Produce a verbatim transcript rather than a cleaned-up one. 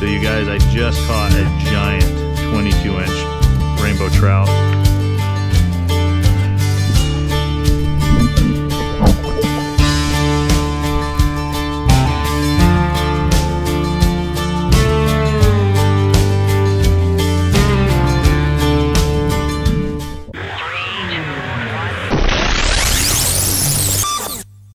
So you guys, I just caught a giant twenty-two inch rainbow trout.